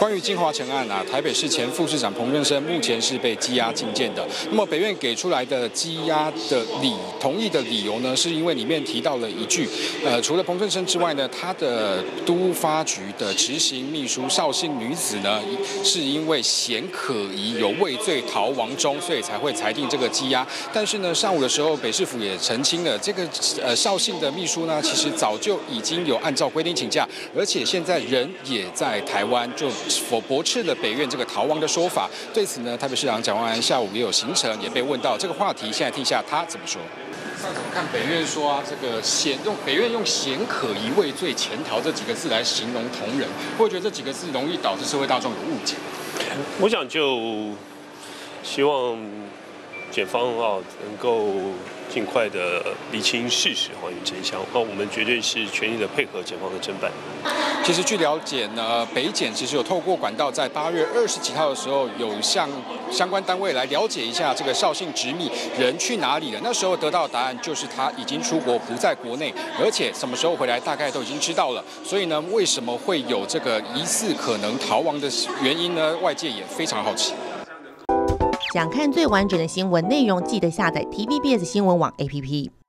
关于金华城案啊，台北市前副市长彭润生目前是被羁押禁见的。那么北院给出来的羁押的同意的理由呢，是因为里面提到了一句，除了彭润生之外呢，他的都发局的执行秘书邵姓女子呢，是因为嫌可疑有畏罪逃亡中，所以才会裁定这个羁押。但是呢，上午的时候北市府也澄清了，这个邵姓的秘书呢，其实早就已经有按照规定请假，而且现在人也在台湾，就驳斥了北院这个逃亡的说法。对此呢，台北市长蒋万安下午也有行程，也被问到这个话题，现在听一下他怎么说。上怎么看北院说啊，这个北院用嫌可疑、畏罪潜逃这几个字来形容同仁，会觉得这几个字容易导致社会大众有误解？ 我想就希望检方能够尽快的厘清事实，还原真相。那我们绝对是全力的配合检方的侦办。 其实据了解呢，北检其实有透过管道，在8月20几号的时候，有向相关单位来了解一下这个邵姓执秘人去哪里了。那时候得到的答案就是他已经出国，不在国内，而且什么时候回来大概都已经知道了。所以呢，为什么会有这个疑似可能逃亡的原因呢？外界也非常好奇。 想看最完整的新闻内容，记得下载 TVBS 新闻网 APP。